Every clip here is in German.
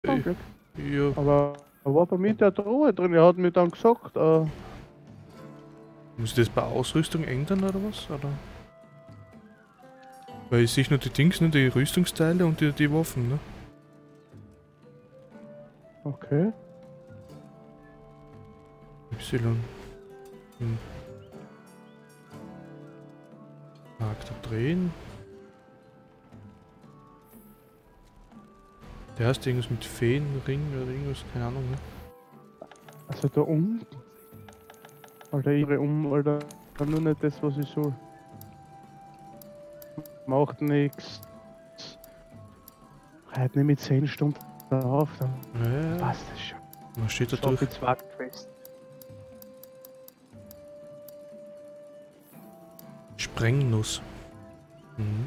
Glück. Ja. Aber er war bei mir in der Truhe drin, er hat mir dann gesagt, Muss ich das bei Ausrüstung ändern oder was? Oder? Weil ich sehe nur die Dings, ne? Die Rüstungsteile und die Waffen, ne? okay. Y. Hm. Charakter drehen. Der heißt irgendwas mit Feenring oder irgendwas, keine Ahnung, ne? Also da unten. Alter, ich drehe Alter, nur nicht das, was ich soll. Macht nix. Halt nicht mit 10 Stunden drauf, dann Ja, passt das schon. was steht da Ich hab durch? jetzt fest. Sprengnuss. Mhm.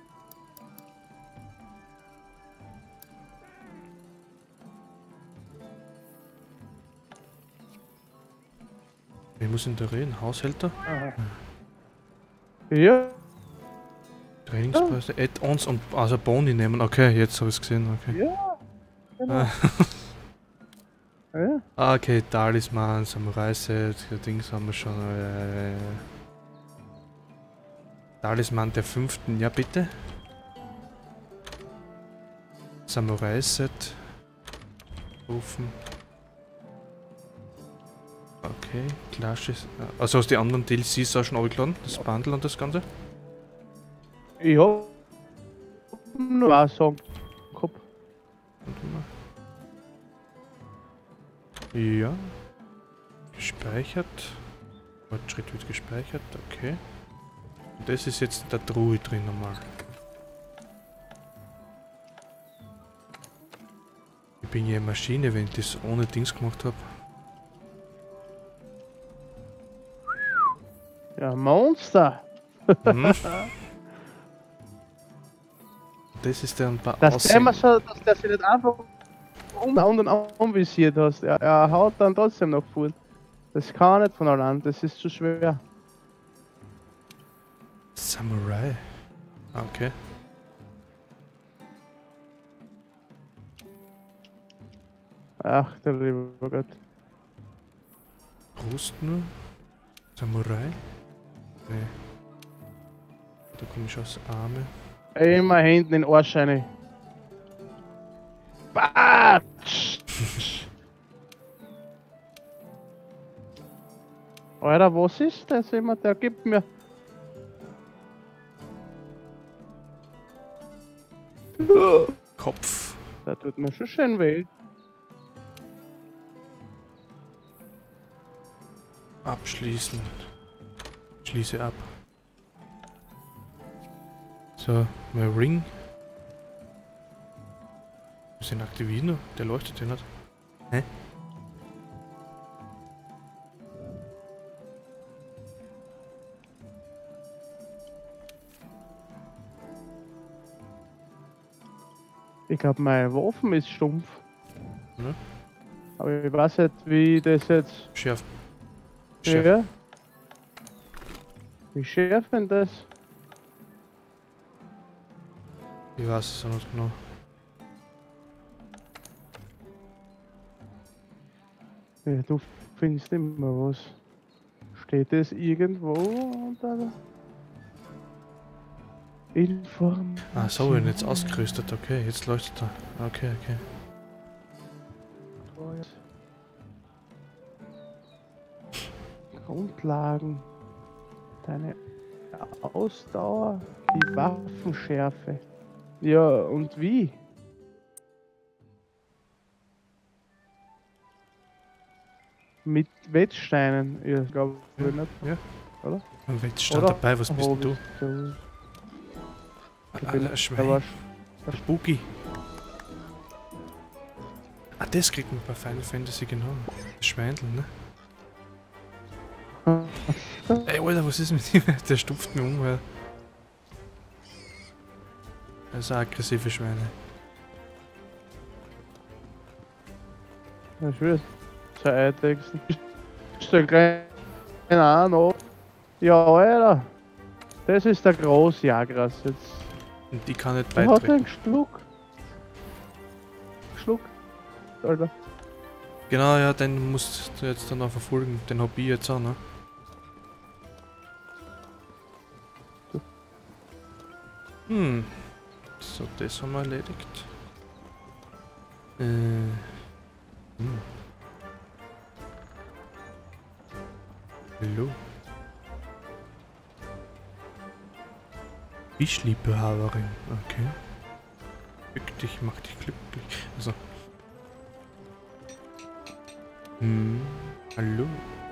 Wer muss denn da reden? Haushälter? Aha. Ja, Trainingspreise, Add-ons und also Boni nehmen. Okay, jetzt habe ich es gesehen. Okay. ja, genau. Ja. Okay, Talisman, Samurai-Set, Dings haben wir schon. Talisman der 5. Ja, bitte. Samurai-Set. Rufen. Okay, Clashes. Also hast die anderen DLCs auch schon aufgeladen? Das Bundle und das Ganze? Ich hab nur einen Song gehabt. Warte mal. Ja. Gespeichert. Fortschritt wird gespeichert, okay. Und das ist jetzt in der Truhe drin nochmal. Ich bin ja eine Maschine, wenn ich das ohne Dings gemacht habe. Ja, Monster. Mhm. Das ist der ein paar Dass der immer so, dass der sich nicht einfach um und anvisiert hast. Er haut dann trotzdem noch voll. Das kann nicht von allein, das ist zu schwer. Samurai. Okay. Ach, der liebe Gott. Brust nur. Samurai. Nee. Da komme ich aus Arme. Immer hinten in den Arsch rein. Batsch! Alter, was ist das immer? Der gibt mir. Kopf. Der tut mir schon schön weh. Abschließen. Schließe ab. So, mein Ring. Wir sind aktivieren, der leuchtet ja nicht. Hä? Ich glaube, meine Waffen ist stumpf. Ja. Aber ich weiß nicht, wie das jetzt. Schärf. Ja. Wie schärf denn das? Ich weiß es auch nicht genau. Ja, du findest immer was. Steht das irgendwo unter Information? Ah, so, ich bin jetzt ausgerüstet. Okay, jetzt leuchtet er. Okay, okay. Grundlagen. Deine Ausdauer, die Waffenschärfe. Ja, und wie? Mit Wettsteinen, ja, glaube ich Ja, nicht, ja. oder? Und jetzt stand Oder? dabei, was bist denn du? Alter, Schwein. Der Boogie. Ah, das kriegt man bei Final Fantasy genommen. Das Schweindel, ne? Ey, Alter, was ist mit ihm? Der stupft mich um, weil... Das sind aggressive Schweine. Ja, ich will so eintexten. Stell gleich an, oh. Ja, Alter. Das ist der Großjagras jetzt. Und die kann nicht Der hat beitreten. einen Schluck. Schluck. Alter. Genau, ja, den musst du jetzt dann auch verfolgen. Den hab ich jetzt auch, ne? So, das haben wir erledigt. Hallo. Fischliebhaberin, okay. Fick dich, mach dich glücklich. Also. Hallo.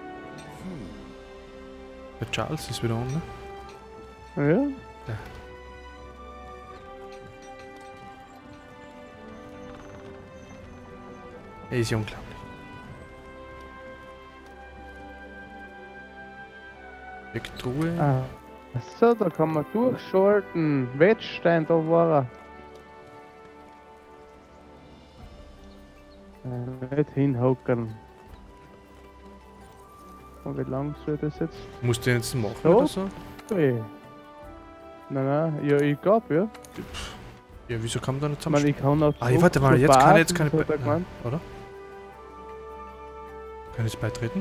Der Charles ist wieder on, ne? Ja. Ja. Er ist ja unglaublich. Truhe. Ah. So, da kann man durchschalten. Wettstein, da war er. Nicht hinhocken. Und wie lang soll das jetzt? Musst du den jetzt machen So? oder so? Nein, nein, ja, ich glaub, ja. Ja, wieso kann man da nicht Ich meine, zusammen? ich kann auch Ah, warte mal, jetzt kann ich jetzt keine hat er Nein, gemeint. oder? Kann ich jetzt beitreten?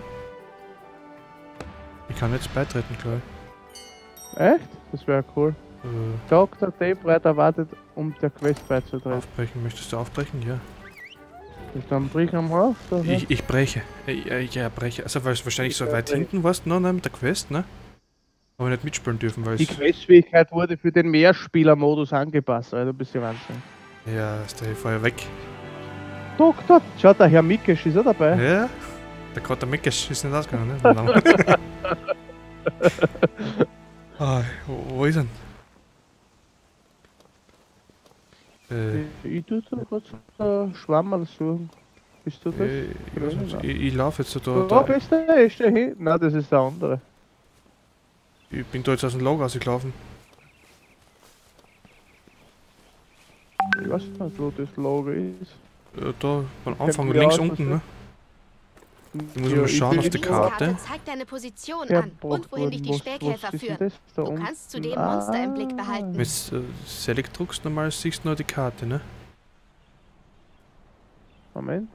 Ich kann jetzt beitreten, glaube ich. Echt? Das wäre cool. Dr. Tape wartet, um der Quest beizutreten. Aufbrechen, möchtest du aufbrechen? Ja. Dann brechen wir auf. So, Ich breche. Ja, breche. Also, weil es wahrscheinlich so weit hinten warst, noch mit der Quest, ne? Aber nicht mitspielen dürfen, weil die es. Questfähigkeit wurde für den Mehrspieler-Modus angepasst, also ein bisschen Wahnsinn. Ja, ist der vorher weg. Doktor, schaut, der Herr Mikesch ist auch dabei. Ja? Der Kater Meckesch ist nicht ausgegangen, ne? Ah, wo ist er? Ich tue so kurz Schwammerl suchen. Bist du das? Ich weiß nicht, ich laufe jetzt da. Wo bist du? Ist der hin? Nein, das ist der andere. Ich bin da jetzt aus dem Lager rausgelaufen. Ich weiß nicht, wo das Lager ist. Da, am Anfang, mir links aus, unten, was ne? Ich muss mal schauen auf die Diese Karte. zeigt deine Position Ja, an und wohin dich die Spähkäfer führen. Du kannst zudem Monster im Blick behalten. Wenn du Select drückst, normal siehst du nur die Karte, ne? Moment.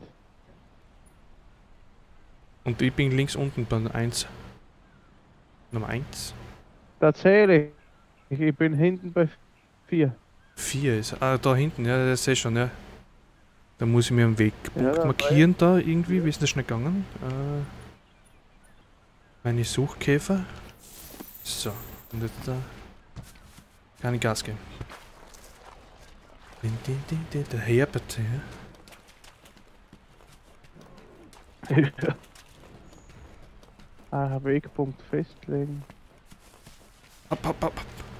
Und ich bin links unten bei 1. Nummer 1. Tatsächlich. Ich bin hinten bei 4. 4 ist. Ah, da hinten, ja, das sehe ich schon, ja. Da muss ich mir einen Wegpunkt Ja, markieren, da irgendwie. Wie ist das schnell gegangen? Meine Suchkäfer. So, und jetzt da. Kann ich Gas geben. Der Herbert, ja. Wegpunkt festlegen. Ab.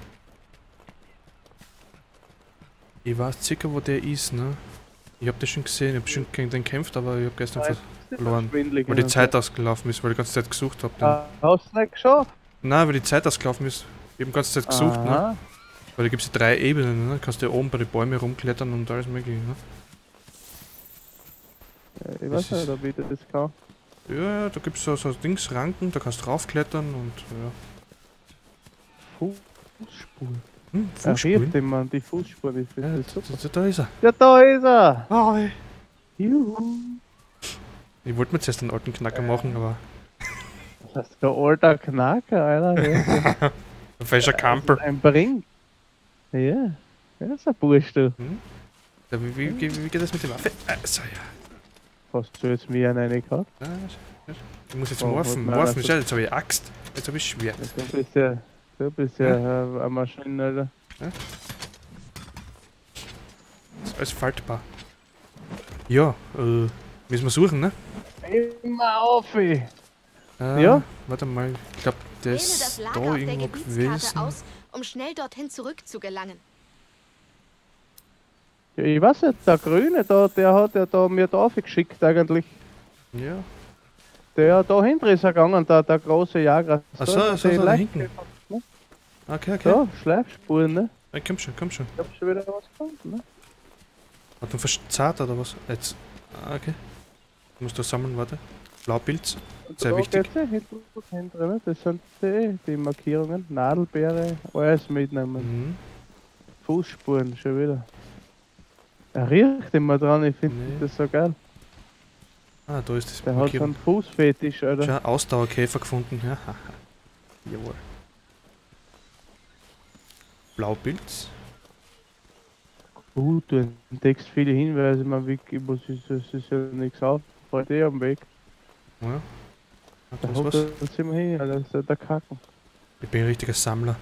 Ich weiß circa, wo der ist, ne? Ich hab das schon gesehen, ich hab schon gegen den gekämpft, aber ich hab gestern verloren. Weil die Zeit ausgelaufen ist, weil ich die ganze Zeit gesucht hab. Hast du nicht geschafft? Nein, weil die Zeit ausgelaufen ist. Ich hab die ganze Zeit gesucht, ne? Weil da gibt's ja 3 Ebenen, ne? Kannst du ja oben bei den Bäumen rumklettern und alles mögliche, ne? Ich weiß nicht, ob ich das kann. Ja, da gibt's so Dingsranken, da kannst du raufklettern und ja. Fußspur. Fußspuren? Immer die Fußspur, ich finde das super. Da ist er. Ja, da ist er! Oh, Juhu! ich wollte mir zuerst einen alten Knacker machen, aber. Das ist der alter Knacker, Alter. Ja. Ein falscher Camper. Ein Bring. Ja, das ist ein Bursch, du. Wie geht das mit der Waffe? So, ja. Hast du jetzt mir eine gehabt? Ich muss jetzt morphen. Morphen, schau, jetzt habe ich Axt. Jetzt habe ich Schwert. Du bist ja eine Maschine, Alter. Ja? Das ist alles faltbar. Ja, müssen wir suchen, ne? Immer auf, ey. Ja? Warte mal, ich glaube, der Wähle ist das da Lager auf der irgendwo Gebietskarte gewesen. aus, um schnell dorthin zurückzugelangen. Ja, ich weiß nicht, der Grüne da, der hat ja da mir da geschickt eigentlich. Ja. Der da hinten ist er gegangen, der große Jager. Achso, da hinten. Okay. Ja, Schleifspuren, ne? Ja, komm schon. Ich hab schon wieder was gefunden, ne? Hat du verzahrt oder was? Jetzt. Okay. Du musst da sammeln, warte. Blaupilz. Sehr wichtig. Hinten drin, das sind die Markierungen. Nadelbeere, alles mitnehmen. Fußspuren, schon wieder. Er riecht immer dran, ich finde das so geil. Ah, da ist das. Der hat so einen Fußfetisch, oder? Schau, Ausdauerkäfer gefunden. Ja, haha. Jawohl. Blaupilz. Gut, du entdeckst viele Hinweise, man Wiki, was ist das? Ist ja nichts auf. Fällt eh am Weg. Ja. Da Da ist hockt was. er ziemlich hin, das ist der Kacken. Ich bin ein richtiger Sammler.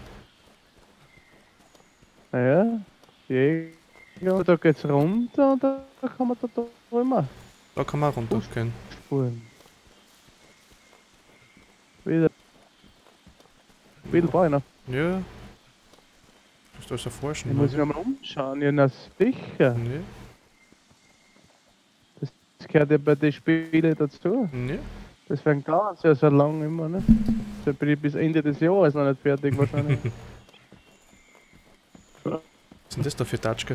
Naja, ja, da geht's runter und da kann man da drüber. Da kann man auch runtergehen. Spuren. Wieder. Wieder Beine. Ja. Du musst alles erforschen. Ich muss mich mal umschauen, ja, na sicher. Nee. Das gehört ja bei den Spielen dazu. Nee. Das werden ganz ja so lang immer, ne? Da bin ich bis Ende des Jahres noch nicht fertig wahrscheinlich. Was ist denn das da für Tatschke?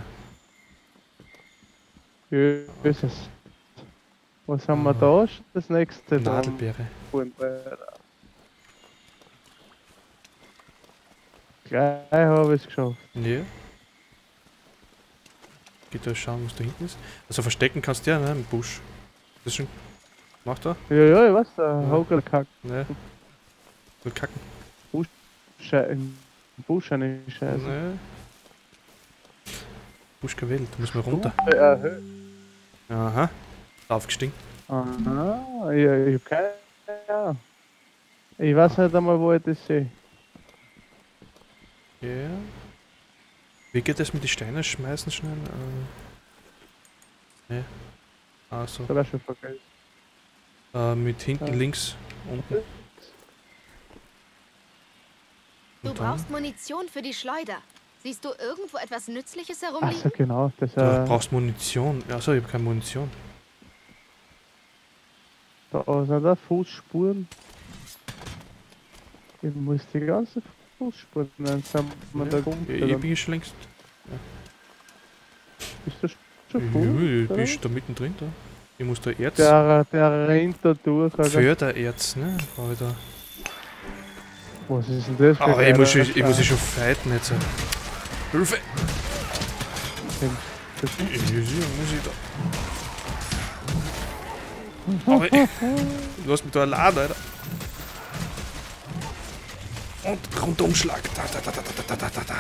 Jesus. Was haben wir da? Das nächste da. Nadelbeere. Gleich habe ich es geschafft. Nee. Geh da schauen, was da hinten ist. Also verstecken kannst du ja, ne? Im Busch. Das ist schon. Macht er? Ja, ich weiß, der Hogelkack. Ne. Will kacken. Busch eine Scheiße. Ne. Busch gewählt, da müssen wir runter. Erhöht. Aha. Aufgestiegen. Aha, ich hab keine Ahnung. Ich weiß nicht einmal, wo ich das sehe. Ja. Wie geht das mit den Steinen schmeißen schnell? Ne. Ah, so. Das war schon vergessen. Mit hinten links unten. Du Und dann? brauchst Munition für die Schleuder. Siehst du irgendwo etwas Nützliches Achso, herumliegen? genau. Das, Du brauchst Munition. Achso, ich habe keine Munition. da sind da Fußspuren. Ich muss die ganze Fußspuren einsammeln. Da kommt Ich bin schon längst. Bist du schon Ich Fuß? bin da mittendrin da. Ich muss da Erz. Der rennt da durch. Alter. Fördererz, ne? Brauche ich da. Was ist denn das für Aber ein ich muss geiler schon fighten jetzt. Hilfe! Das Muss ich da. Aber du hast mich da allein, Alter. Und Rundumschlag. Da.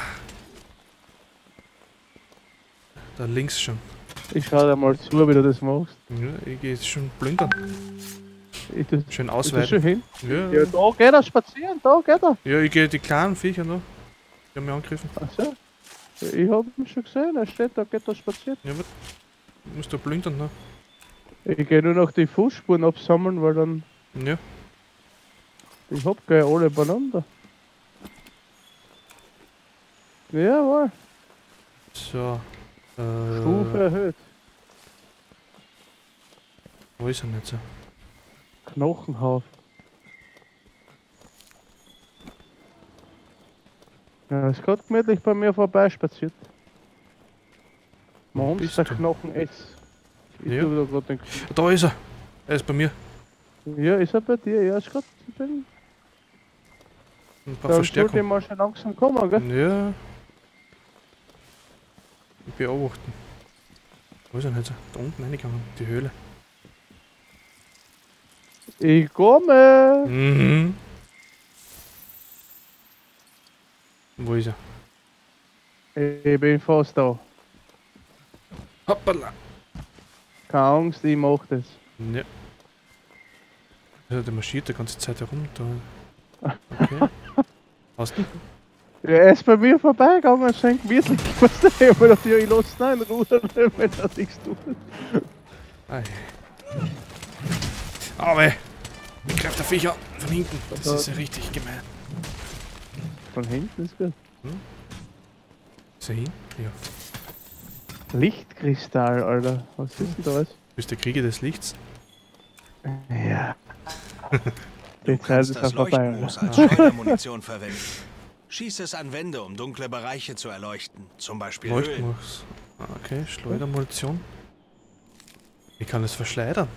Da links schon. Ich schau dir mal zu, wie du das machst. Ja, ich gehe jetzt schon plündern. Schön Ist das ausweiten. schon hin? Ja, Ja, da geht er spazieren, da geht er. ja, ich gehe die kleinen Viecher noch. Die haben mich angegriffen. Achso. Ich hab ihn schon gesehen, er steht da, geht er spazieren. Ja, was? Du musst da plündern, ne? Ich geh nur noch die Fußspuren absammeln, weil dann. Ja. Ich hab gleich alle beieinander. Jawohl. So. Stufe erhöht. Wo ist er jetzt? Knochenhaufen. Ja, ist gerade gemütlich bei mir vorbeispaziert. Wo bist du? Monsterknochen S. Ich Ja. tu da grad den Da ist er! Er ist bei mir. Ja, ist er bei dir? Ja, ist gerade. Ich bin. Ein paar Da sollte ich Verstärkungen. mal schon langsam kommen, gell? Ja. Ich beobachten. Wo ist er jetzt? Da unten reingegangen, die Höhle. Ich komme! Mhm. Wo ist er? Ich bin fast da. Hoppala! Keine Angst, ich mach das. Ja. Also der marschiert die ganze Zeit herum. Da. Okay. Hast du? Ja, er ist bei mir vorbeigegangen, es schenkt gemütlich. Was der Himmel auf dir, ich lass ihn in Ruhe, wenn er nichts tut. Ei. Aber ich greif der Viecher von hinten. Das ist ja richtig gemein. Von hinten ist gut. Ist er hin? Ja. Lichtkristall, Alter. Was ist denn das? Bist der Krieger des Lichts? Ja. Du Die Zeit kannst ist das dann vorbei. Leuchtmoos als Schleudermunition verwenden. Schieß es an Wände, um dunkle Bereiche zu erleuchten. Zum Beispiel Höhlen. Leuchtmus. Ah, okay, Schleudermunition. Wie kann es verschleudern?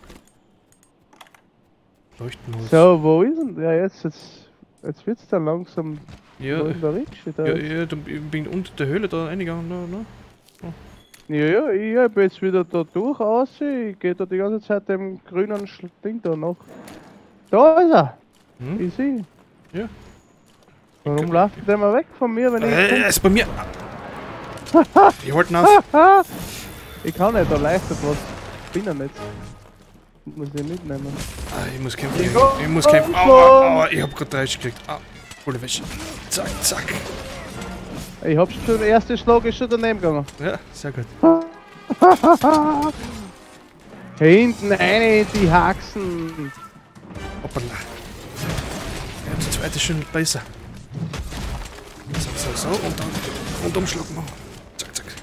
Leuchtmus. So, wo ist denn? Ja, jetzt wird's dann langsam Ja, da in der Ritsche. Da ja, ich bin unter der Höhle da reingegangen. Da. Ja, ich hab jetzt wieder da durch aus. Ich geh da die ganze Zeit dem grünen Ding da noch. Da ist er! Hm? Ich sehe. Ja. Warum läuft der mal weg von mir, wenn ich. Er ist bei mir! Ich halt ihn auf! Ich kann nicht, da leichtet was. Ich bin ja nicht. Ich muss den mitnehmen. Ah, ich muss kämpfen. Ich muss kämpfen. Aua, ich hab grad 30 gekriegt. Ah, volle Wäsche. Zack, zack. Ich hab schon, der erste Schlag ist schon daneben gegangen. Ja, sehr gut. Hinten rein, die Haxen. Hoppala. Ja, der zweite ist schon besser. So, und dann Umschlag machen. Zack, zack.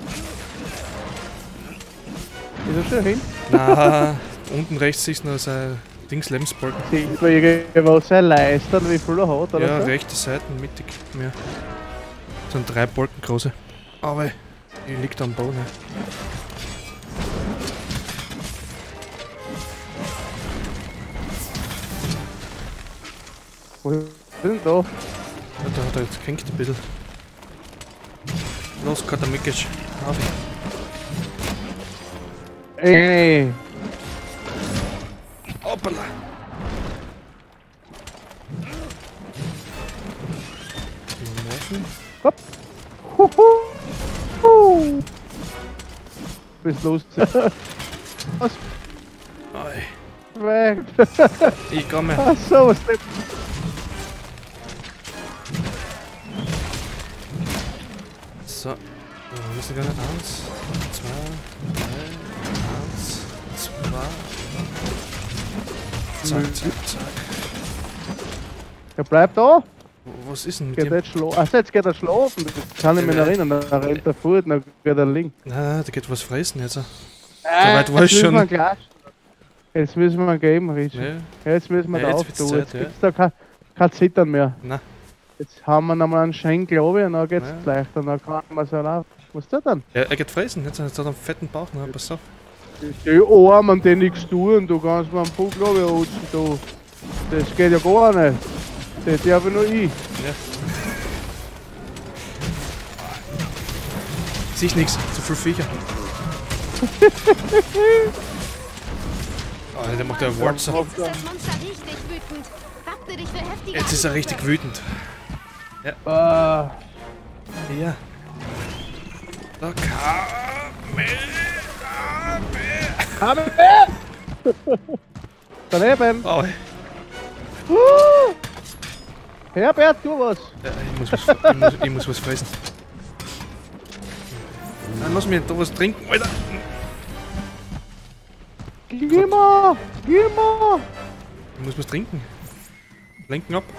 Ist er schon hin? Na, unten rechts ist noch sein Dings Lebensbalken. Sieht man irgendwas sein Leistern, wie viel er hat, oder Ja, so? rechte Seiten, mittig. Mehr. Das sind 3 Balken große. Aber ich lieg da am Boden. Wo ist denn da? Ja, da hat er jetzt gehängt ein bisschen. Los, kann er mitgehen. Auf. Ey! Hoppala. Hopp! Huhu! Bist los? Was? Oi. Weg! Ich komme. Ach so, was denn? So. Wir müssen gar nicht 1, 2, 3, 1, 2. Zack, zack, zack. Er bleibt da! Was ist denn mit Geht dem? jetzt schlafen. Ach, jetzt geht er schlafen. Das kann ich mich nicht erinnern. Dann rennt er fort, dann geht er links. Na, der geht was fressen jetzt. So weit war ich schon. Jetzt müssen wir geben, Rich. Ja. Jetzt müssen wir Ja, da jetzt auf. wird's Du. Zeit, Jetzt ja. gibt's da kein Zittern mehr. Na. Jetzt haben wir nochmal einen Schenk, glaube ich, und dann geht's Ja. leichter. Dann kann man so laufen. Was ist das denn? Ja, er geht fressen. Jetzt hat er einen fetten Bauch. Na, pass auf. Die Arme, an denen nichts tun. Du kannst mir am Fuß, glaube ich, rutschen. Du. Das geht ja gar nicht. Das darf nur ich. Ja. Sieh nix, zu viel Viecher. Oh, der macht ja Warzer. Jetzt ist das Monster richtig wütend. Wappne dich für heftige Jetzt ist er richtig wütend. Ah, Ja. Da daneben! Oh, Herbert, tu was! ich muss was fressen. Dann lass mich da was trinken, Alter. Gib mal! Gib mal! Ich muss was trinken. Lenken ab.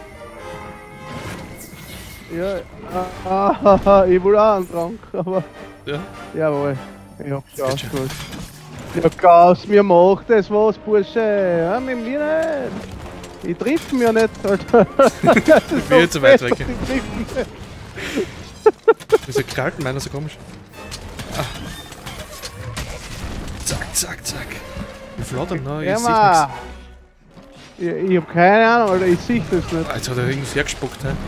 Ja, ich will auch einen Trank, aber Ja. jawohl. Ich hab's Das geht schon. ausgeholt. Ja, Gas, mir macht das was, Bursche. Ja, mit mir nicht. Ich triff mir nicht, Alter. Ich bin jetzt so weit weg. Ich triff mich. Wieso krallt meiner so komisch? Ah. Zack, zack, zack. Wie flattern, ne? Ich Ja, seh Mann. nichts. Ich hab keine Ahnung, Alter, ich sehe das nicht. Ah, jetzt hat er irgendwas hergespuckt, hä?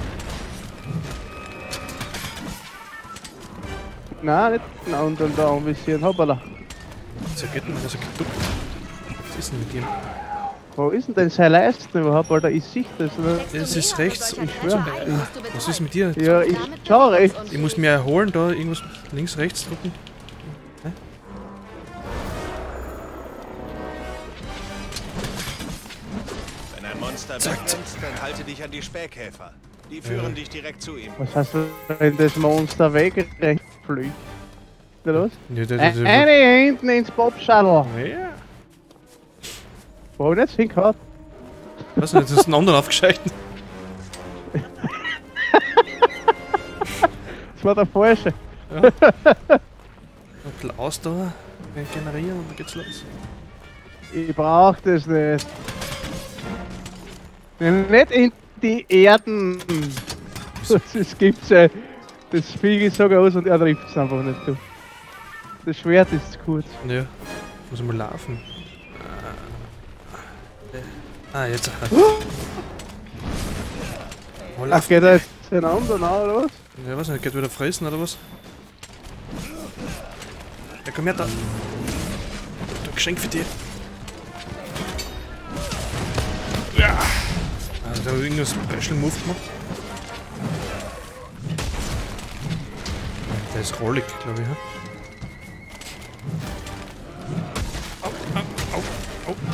Nein, nicht den anderen da ein bisschen. Hoppala. So geht denn, also geduckt. Was ist denn mit ihm? Wo ist denn sein Leisten überhaupt, Alter? Ich sehe das nicht. Es ist rechts. Ich schwör. Was ist mit dir? Ja, ich schau rechts. Ich muss mir erholen, da irgendwas links, rechts drücken. Wenn ein Monster wegrennt, dann halte dich an die Spähkäfer. Die führen dich direkt zu ihm. Was heißt, wenn das Monster wegrennt fliegt? Ist das los? Ja, Eine hinten ins Bob-Shuttle. Ja. Wo hab ich jetzt hingehört? Was denn, jetzt ist ein anderer aufgeschalten. Das war der falsche. Ein bisschen Ausdauer generieren und dann geht's los. Ich brauch das nicht. Nicht in die Erden. Das gibt's ja. Das Vieh ist sogar aus und er trifft es einfach nicht. Du. Das Schwert ist zu kurz. Ja, muss mal laufen. Ah, jetzt. Wo Ach, läuft geht er jetzt den anderen an, oder was? Ja, was nicht, geht wieder fressen oder was? komm her, da. Da Geschenk für dich. Ja. Also da habe ich irgendein Special Move gemacht. Der ist rollig, glaube ich, ja? Au, au, au, au.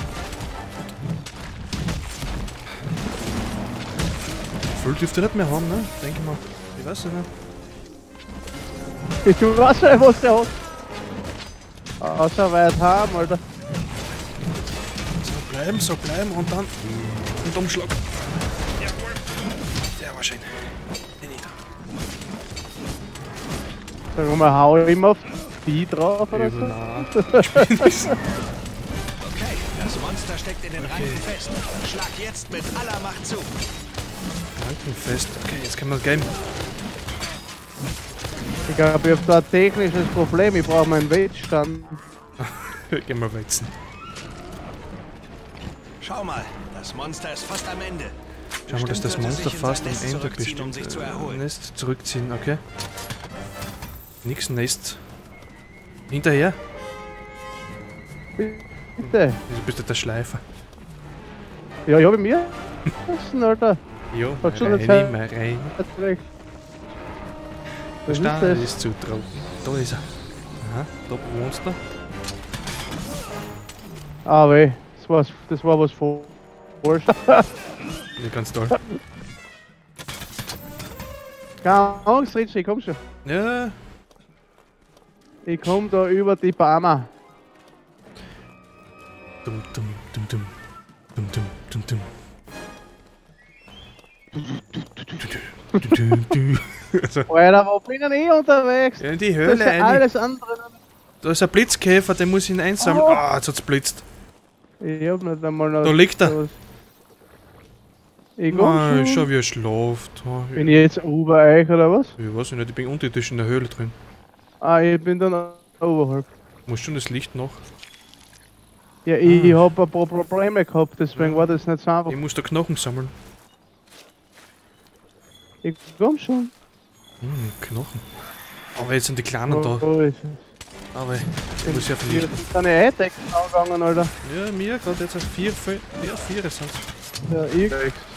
Voll dürfte nicht mehr haben, ne? Denke mal. Ich weiß es nicht. Ich weiß nicht, was der hat. Außer weit haben, Alter. So bleiben und dann. Und Umschlag. Jawohl. Der war schön. Den nicht. Sag mal, hau ich immer auf die drauf oder so? Nein. Okay, das Monster steckt in den Ranken fest. Schlag jetzt mit aller Macht zu. Rankenfest. Okay, jetzt können wir das Game. Ich glaube, ich habe da ein technisches Problem. Ich brauche meinen Wettstand. Gehen wir wetzen. Schau mal, das Monster ist fast am Ende. Schau mal, dass das Monster fast am Ende bestimmt, um sich zu erholen. Nest zurückziehen, okay. Nix Nest. Hinterher. Bitte. Wieso bist du der Schleifer? Ja, ich habe mir lassen, Alter. Jo, Hat schon eine rein, mal rein. Recht. Was ist Da das? ist zu trocken. Da ist er. Aha, da wohnst du. Ah, weh. Das war was falsch. Ja, ganz toll. Keine Angst, Richie, ich komm schon. Ja, Ich komm da über die Barmer. dum dum dum dum. Dum dum dum dum. Also, Alter, wo bin ich unterwegs? ja, in die Das Höhle ist ja rein. alles andere. Da ist ein Blitzkäfer, den muss ich ihn einsammeln. Oh. Ah, jetzt hat's blitzt. Ich hab nicht einmal noch. Da liegt er. was. Ich komm Nein, schon. schau wie er schläft. Oh, Bin ich jetzt über euch oder was? ich weiß nicht, ich bin unterirdisch in der Höhle drin. Ah, ich bin dann oberhalb. Muss schon das Licht noch. Ja, ich hab ein paar Probleme gehabt, deswegen war das nicht so einfach. Ich muss da Knochen sammeln. Ich komm schon. Knochen. Aber jetzt sind die Kleinen da. Wo ist es? Aber ich muss ja Hier verlieren. sind deine Eidechsen angegangen, Alter. Ja, mir gerade jetzt auf 4 sind es. Ja, ich.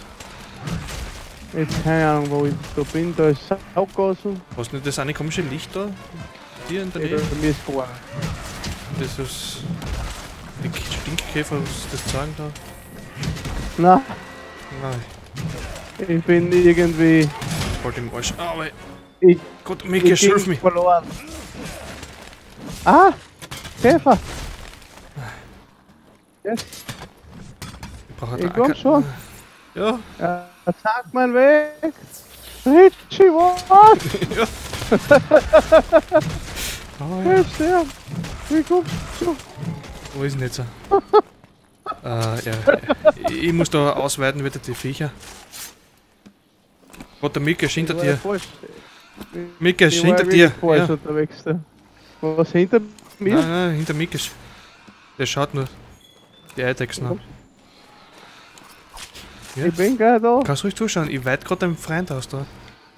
Jetzt keine Ahnung, wo ich da bin. Da ist Sauggassen. Hast du nicht das eine komische Licht da? Hier in der Ja, Nähe? bei mir ist gar Das nicht. ist. Die Stinkkäfer, was das sagen da? Na, Nein, ich bin irgendwie. voll im Arsch. Ah, aber Ich, Gott, Mika, ich hilf bin mir! verloren. Ah! Käfer! Yes, Ich brauche ich komm schon. Ja, Ja, sag meinen Weg! Richie, was? ja. Oh, ja. Hilf dir! Ich komm schon. Wo ist denn jetzt? Ja. Ich muss da ausweiten wieder die Viecher. Warte, der Mika ist hinter dir. Mika ist Ich hinter war dir. falsch Ja. unterwegs da. Was hinter mir? Nein, hinter Mika. Der schaut nur. Die Eidechsen an. Ja. Ich bin gleich da. Kannst ruhig zuschauen, ich weit gerade deinen Freund aus da.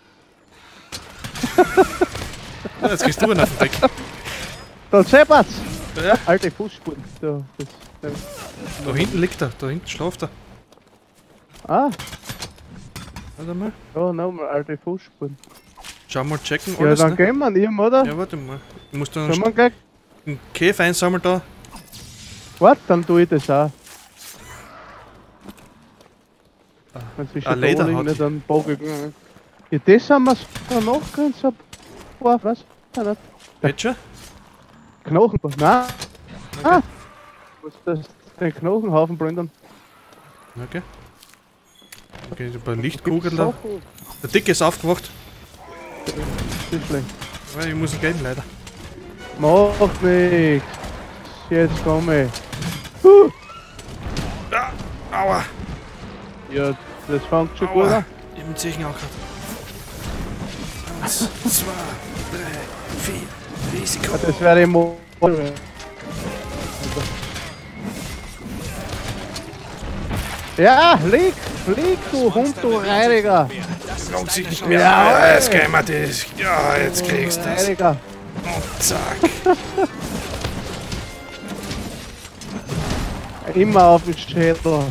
Ja, jetzt kriegst du einen auf den Deck. Da Seppat's! Ja. Alte Fußspuren. Da hinten liegt er, da hinten schlaft er. Ah, Warte mal. da nochmal alte Fußspuren. Schau mal checken Ja, alles, dann ne? gehen wir ihm, oder? Ja, warte mal. Ich muss da Können wir gleich. einen Käfer einsammeln da. Warte, dann tue ich das auch. Wenn sie ein schon da Lederhaut. liegen, nicht einen Bogen. Ja, das haben wir so noch ganz so. Was? Ja, nicht. Jetzt schon? Knochen. Nein. Ah! Was das? Den Knochenhaufen plündern. Okay. Okay, ein paar Lichtkugeln da. Der Dicke ist aufgewacht. Das ist schlecht. Ja, ich muss ihn gehen, leider. Macht nichts. Jetzt komme ich. Ah, aua! Ja, das fängt schon gut Aua! an. Ich hab den Zeichen angehört. 1, 2, 3, 4. Risiko! Das wäre ich mal. Ja, lieg, du Hund, du Reiniger. Lohnt sich nicht mehr. Ja, jetzt gehen wir das. Ja, jetzt kriegst du das. Reiniger. Und zack. Immer auf den Schädel. So.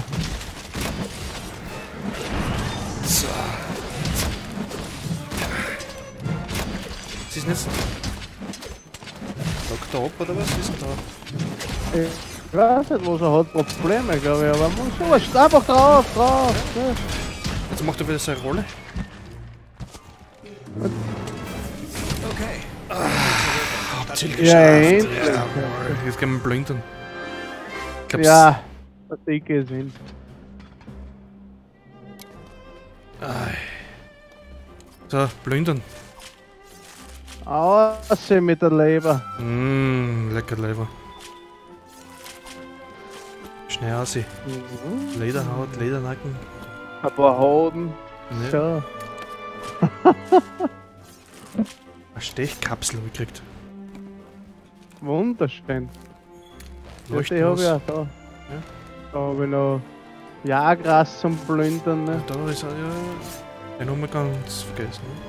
Was ist denn jetzt? Sagt er ab oder was ist denn da? Ich weiß nicht, was er hat, Probleme, glaube ich, aber man muss einfach drauf. Ne? Jetzt macht er wieder seine Rolle. Okay. Ziel Ja, geschafft. endlich. Ja, jetzt gehen wir blindern. Ich glaub's. Ja, das dicke sind. Ai. So, blindern. Aussehen mit der Leber. Lecker Leber. Schnell aussehen. Lederhaut, Ledernacken. Ein paar Hoden. Ja. So. Eine Stechkapsel hab ich gekriegt. Wunderschön. Ja, die Leuchten habe ich was. auch da. Da habe ich noch Jagras zum Plündern. Ne? Da ist er, ja. Den haben wir ganz vergessen. Ne?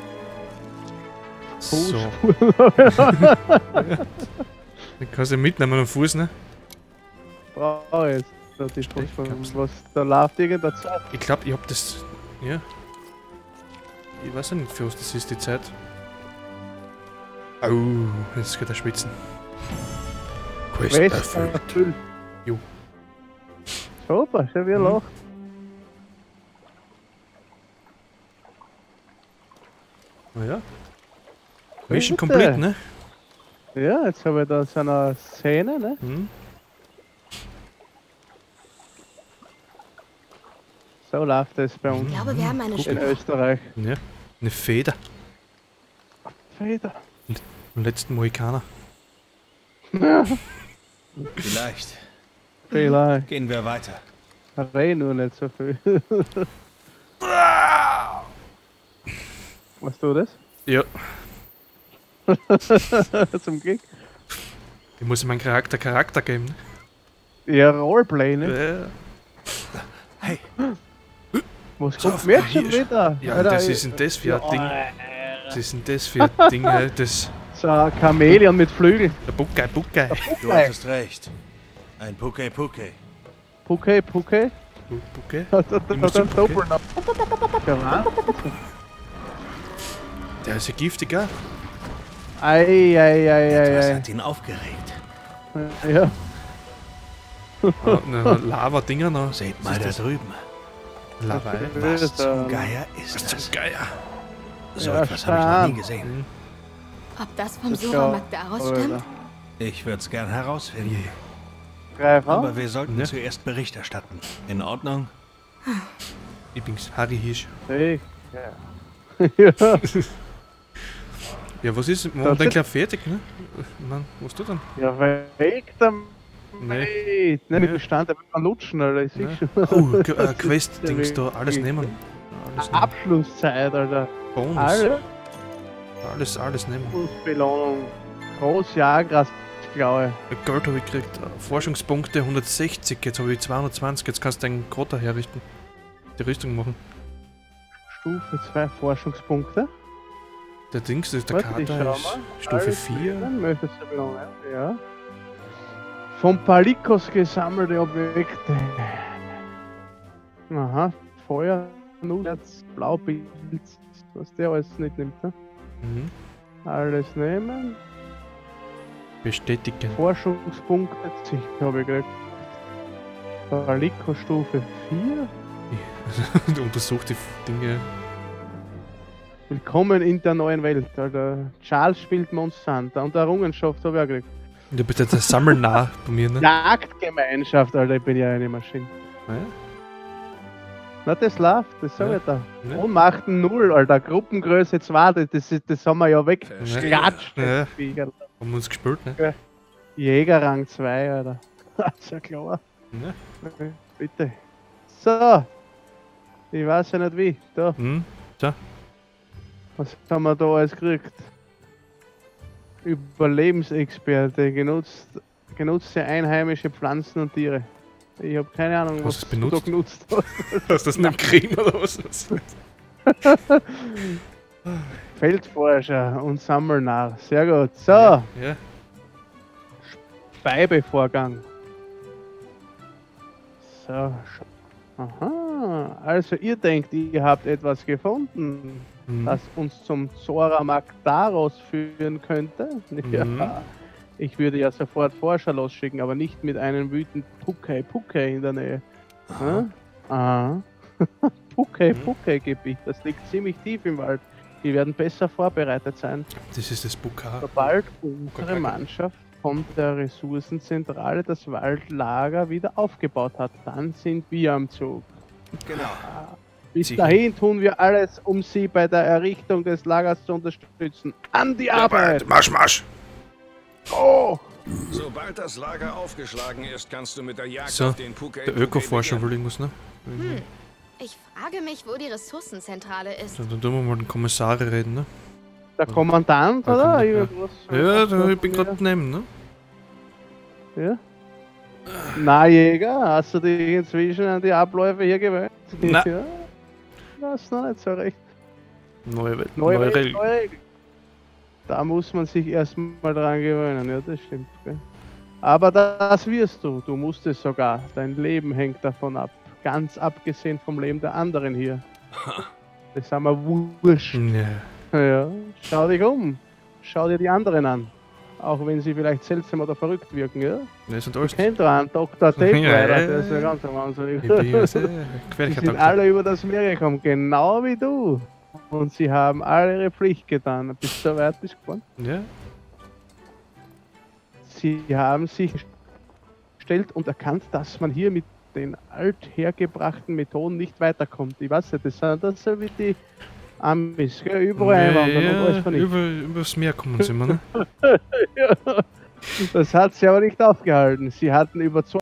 So. Den kannst du mitnehmen am Fuß, ne? Brauche ich jetzt. Da die Stechkapsel. was, da läuft irgendeine Zeit. Ich glaube, ich hab das. Ja. Ich weiß ja nicht, für was das ist, die Zeit. Au, jetzt geht er schwitzen. Quest erfüllt. Erfüllt. Jo. Super, schon wieder lacht. Naja. Mission complete, ne? Ja, jetzt habe ich da so eine Szene, ne? Mhm. So läuft das bei uns Ich glaube, wir haben eine in Spur. Österreich. Ja. Eine Feder. Feder. Vom letzten Mohikaner. Vielleicht Vielleicht. gehen wir weiter. Reh nur nicht so viel. Was du das? Ja. Zum Glück. Ich muss meinem Charakter geben. Ne? Ja, Roleplay, ne? Ja. Hey, Was So, kommt mir jetzt hier schon ist- wieder? Ja, Alter, das ist denn das für ein Ding? Was ist denn das für ein Ding? Das. So ein Chamäleon mit Flügeln. Der Buckei. du hattest recht. Ein Puke Puke. Puke. Buckei? Ich muss zum Puke. Doppeln ab. Ja, Wahnsinn. Der ist ja giftig, gell? Was Ei. hat ihn aufgeregt? Ja. Lava-Dinger noch. Seht mal da drüben. Lava. Was zum Geier ist das? Geier. So Ja, etwas habe ich noch nie Stan. gesehen. Ob das vom Das ist Sura Magdaros Alter. stammt? Ich würde es gern herausfinden. Greif auf. Aber wir sollten Ja. zuerst Bericht erstatten. In Ordnung? Übrigens, Harry Hirsch. Hey. Ja. Ja, was ist? Wir Das haben den ist- gleich fertig, ne? Nein, was du dann? Ja, weg damit. Nee. Nicht mit dem Stand, da wird man lutschen, Alter. Ich sehe Ne? schon. Oh, Quest-Dings da, alles nehmen. Alles nehmen. Abschlusszeit, Alter. Bonus. Alles nehmen. Belohnung. Großjagras, glaube Gold habe ich gekriegt. Forschungspunkte 160, jetzt habe ich 220. Jetzt kannst du deinen Grotter herrichten. Die Rüstung machen. ich. Stufe 2 Forschungspunkte. Der Dings, der Warte, ich Kater schau ist mal. Stufe Alles 4. Dann möchtest du Belohnung, ja. Von Palikos gesammelte Objekte. Aha, Feuer, Nuss, Blaupilz, was der alles nicht nimmt, ne? Mhm. Alles nehmen. Bestätigen. Forschungspunkte 10 habe ich gekriegt. Paliko Stufe 4. Du untersuchst die Dinge. Willkommen in der neuen Welt. Alter. Charles spielt Monster Hunter und Errungenschaft habe ich auch gekriegt. Du bist jetzt ein Sammelnah bei mir, ne? Jagdgemeinschaft, Alter, ich bin ja eine Maschine. Ja. Na, das läuft, das sag Ja. ich da. Ja. Ohnmachten 0, Alter. Gruppengröße 2, das haben wir ja weggeklatscht. Ja. das Viecherl. Haben wir uns gespielt, ne? Jägerrang 2, Alter. Das ist ja klar. Ja. Okay, bitte. So. Ich weiß ja nicht wie. Da, Hm? was haben wir da alles gekriegt? Überlebensexperte, genutzte einheimische Pflanzen und Tiere. Ich habe keine Ahnung, Hast was du's du da benutzt? genutzt hast. Hast du das nicht gekriegt oder was? Feldforscher und Sammelnarr. Sehr gut. So, Ja. Speibevorgang. So. Aha. Also ihr denkt, ihr habt etwas gefunden, das uns zum Zora Magdaros führen könnte? Ja. Ich würde ja sofort Forscher losschicken, aber nicht mit einem wütenden Puckei in der Nähe. Aha. Puckei-Gebiet, das liegt ziemlich tief im Wald. Die werden besser vorbereitet sein. Das ist das Bukar. Sobald unsere Mannschaft von der Ressourcenzentrale das Waldlager wieder aufgebaut hat, dann sind wir am Zug. Genau. Bis dahin tun wir alles, um sie bei der Errichtung des Lagers zu unterstützen. An die Arbeit! Marsch, Marsch! Oh! Sobald das Lager aufgeschlagen ist, kannst du mit der Jagd So, auf den Puckei der Ökoforscher will irgendwas, ne? Ich frage mich, wo die Ressourcenzentrale ist. Dann tun wir mal den Kommissar reden, ne? Der Kommandant, oder? Irgendwas. Ja, ich bin gerade daneben, ne? Ja? Na, Jäger, hast du dich inzwischen an die Abläufe hier gewöhnt? Na. Ja. Das ist noch nicht so recht. Neue Welt, Neue neue Regel. Regel. Da muss man sich erstmal dran gewöhnen, ja, das stimmt. Gell? Aber das wirst du. Du musst es sogar. Dein Leben hängt davon ab. Ganz abgesehen vom Leben der anderen hier. Das haben wir wurscht. Ja. Ja, schau dich um. Schau dir die anderen an. Auch wenn sie vielleicht seltsam oder verrückt wirken, ja? Ne, sind alles. Kennt ihr einen Dr. Tape, Ja, der ist ja ganz wahnsinnig. Ich bin ja sehr Die gefährlicher sind Doktor. alle über das Meer gekommen, genau wie du. Und sie haben alle ihre Pflicht getan. Bist du soweit, bist du gespannt? Ja? Sie haben sich gestellt und erkannt, dass man hier mit den althergebrachten Methoden nicht weiterkommt. Ich weiß nicht, das sind das so wie die Amis, gell? Überall einwandern und alles vernichten. Übers Meer kommen sie immer, ne? Ja. Das hat sie aber nicht aufgehalten. Sie hatten über